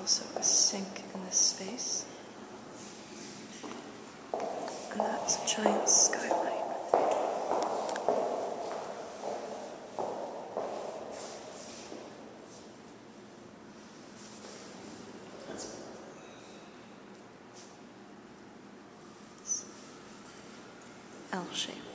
also a sink in this space. And that's a giant skylight. L shape.